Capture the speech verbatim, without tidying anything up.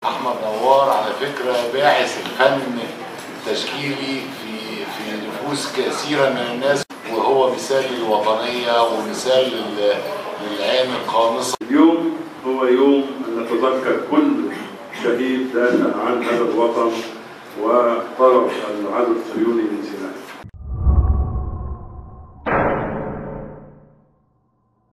أحمد نوار على فكرة باعث الفن التشكيلي في في نفوس كثيرة من الناس، وهو مثال للوطنية ومثال للعين القامصة. اليوم هو يوم نتذكر كل شهيد دافع عن هذا الوطن وطرد العدو الصهيوني من سيناء.